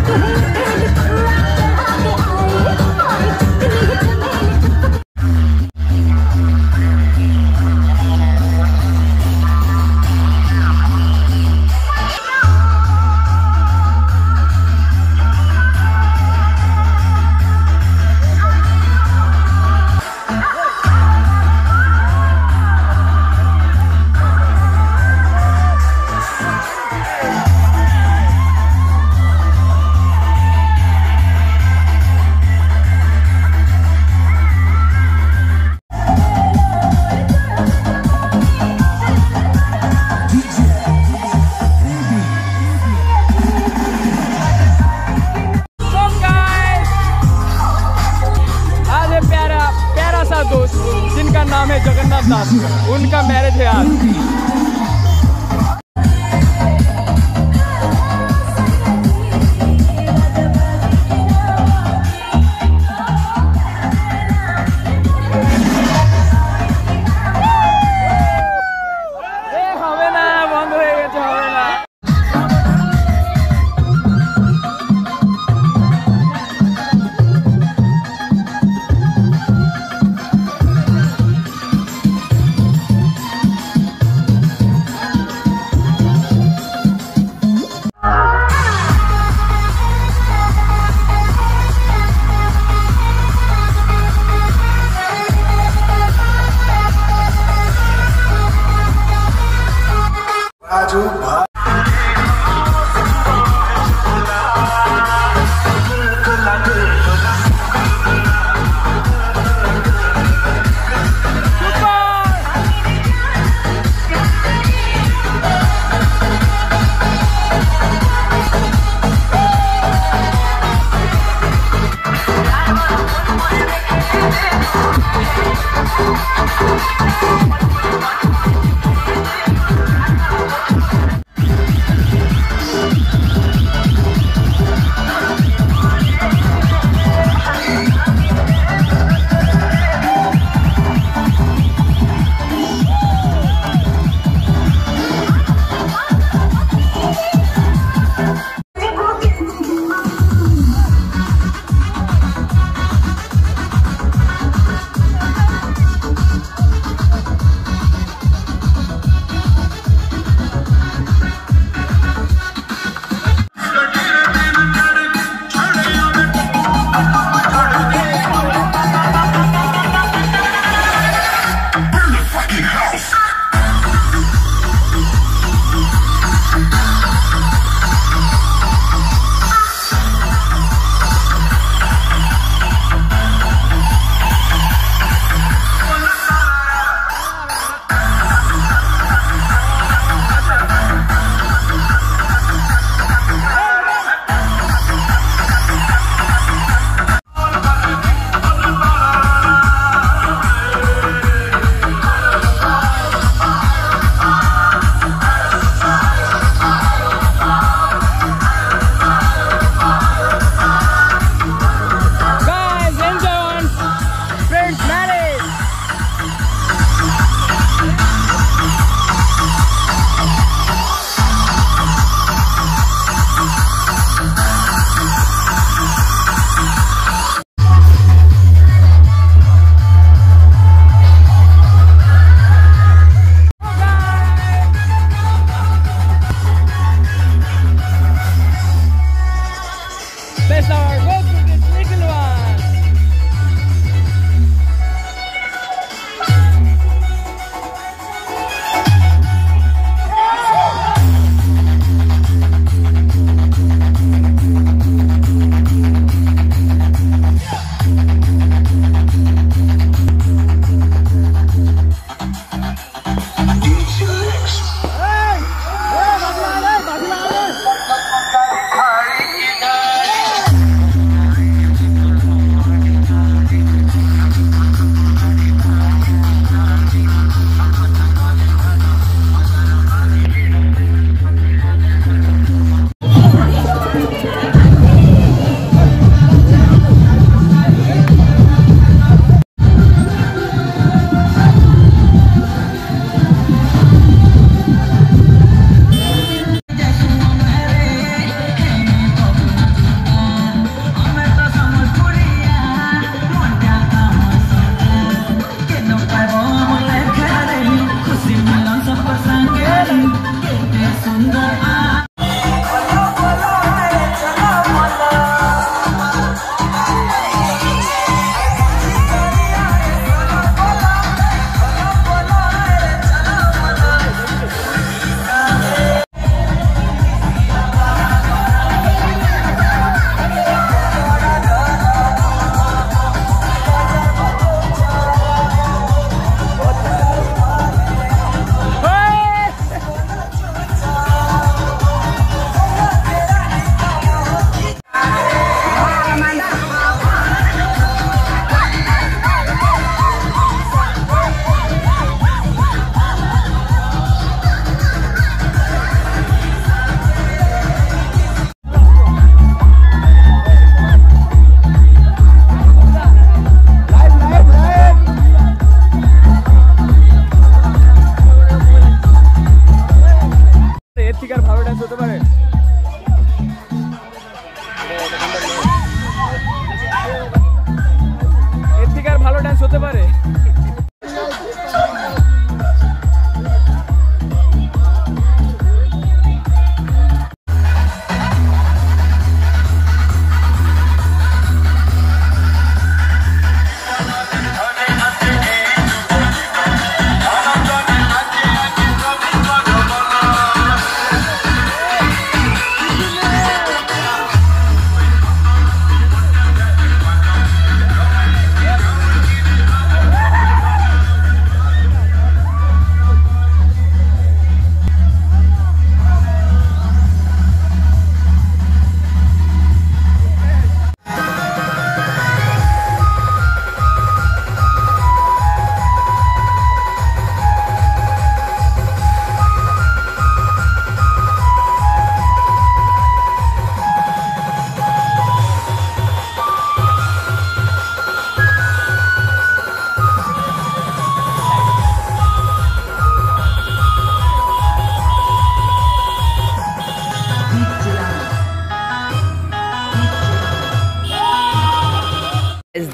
जिनका नाम है जगन्नाथ दास, उनका मैरिज है आज।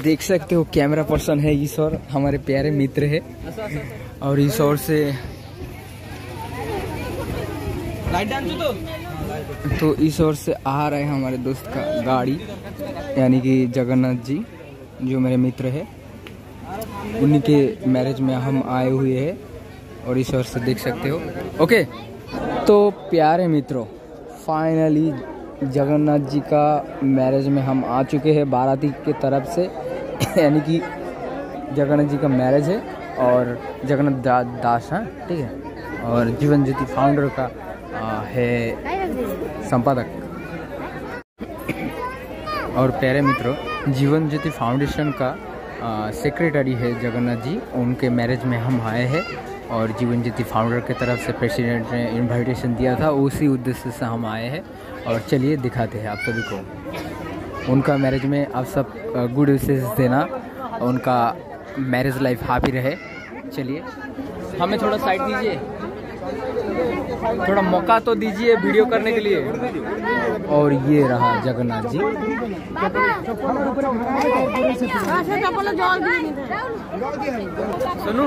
देख सकते हो कैमरा पर्सन है ईश्वर, हमारे प्यारे मित्र है। और ईश्वर से तो ईश्वर से आ रहे हैं हमारे दोस्त का गाड़ी, यानी कि जगन्नाथ जी जो मेरे मित्र है, उन्हीं के मैरिज में हम आए हुए हैं। और ईश्वर से देख सकते हो। ओके, तो प्यारे मित्रों, फाइनली जगन्नाथ जी का मैरिज में हम आ चुके हैं बाराती के तरफ से। यानी कि जगन्नाथ जी का मैरिज है और जगन्नाथ दास है, ठीक है। और जीवन ज्योति फाउंडर का है संपादक। और प्यारे मित्रों, जीवन ज्योति फाउंडेशन का सेक्रेटरी है जगन्नाथ जी। उनके मैरिज में हम आए हैं और जीवन ज्योति फाउंडर की तरफ से प्रेसिडेंट ने इनविटेशन दिया था, उसी उद्देश्य से हम आए हैं। और चलिए दिखाते हैं आप सभी को उनका मैरिज में। आप सब गुड विशेष देना, उनका मैरिज लाइफ हैप्पी रहे। चलिए, हमें थोड़ा साइड दीजिए, थोड़ा मौका तो दीजिए वीडियो करने के लिए। और ये रहा जगन्नाथ जी। सुनो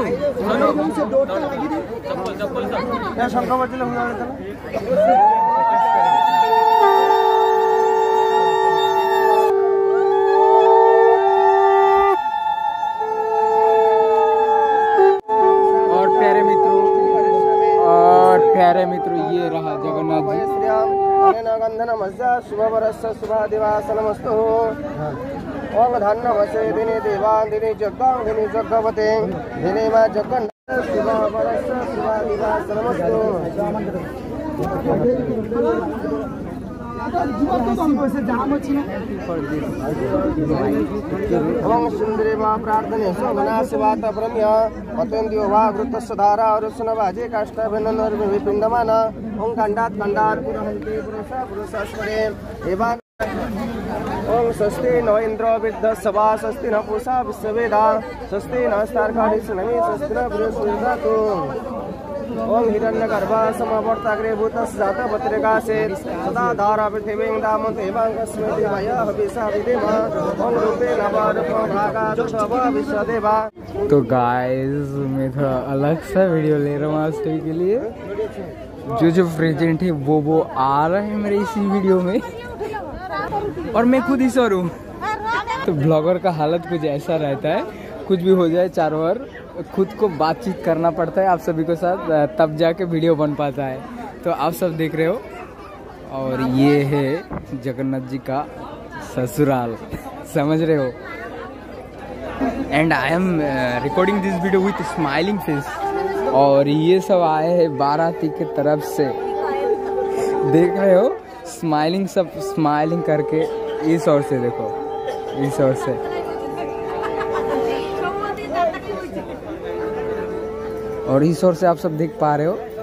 प्यारे मित्रों, ये रहा जगन्नाथ जी। शुभ वर्ष शुभ दिवस नमस्तु। ओम धन्य वसे दिने देवान दिने जग्गां दिने जग्गवते दिने मा जगन्नाथ शुभ वर्ष शुभ दिवस नमस्तु। ओम सुंदरे मा प्रार्थने सोमना शिवात ब्रह्म अत्यंत्यो वा वृत्तस्य धारा और सुनवाजे काष्ठभिन्न विपिंडमान ओम खंडात पुरहन्ते पुरुषस्मरे एवं ओम स्वस्ति नो इंद्रो विद्ध स्वस्ति न पूषा विश्ववेदा स्वस्ति न स्तार्काणि स्वस्ति न बृहस्पतिर्दधातु। ओम हिरण्यगर्भा समवर्ताग्रे भूतस्य जातः पत्रिकासे सदा धारा पृथिवीं दामोत एवं कस्मै देवाय हविषा विदेम ओम रूपे नवरूपं भागा विश्वदेवा। तो गाइस, मैं थोड़ा अलग सा वीडियो ले रहा हूँ आज के लिए। जो प्रेजेंट है वो आ रहे हैं मेरे इसी वीडियो में, और मैं खुद ईश्वर हूँ। तो ब्लॉगर का हालत कुछ ऐसा रहता है, कुछ भी हो जाए चारों ओर खुद को बातचीत करना पड़ता है आप सभी के साथ, तब जाके वीडियो बन पाता है। तो आप सब देख रहे हो। और ये है जगन्नाथ जी का ससुराल, समझ रहे हो। And I am recording this video with smiling face. और ये सब आए हैं बाराती की तरफ से, देख रहे हो, स्माइलिंग, सब स्माइलिंग करके। इस ओर से देखो, इस ओर से। और इस ओर से आप सब देख पा रहे हो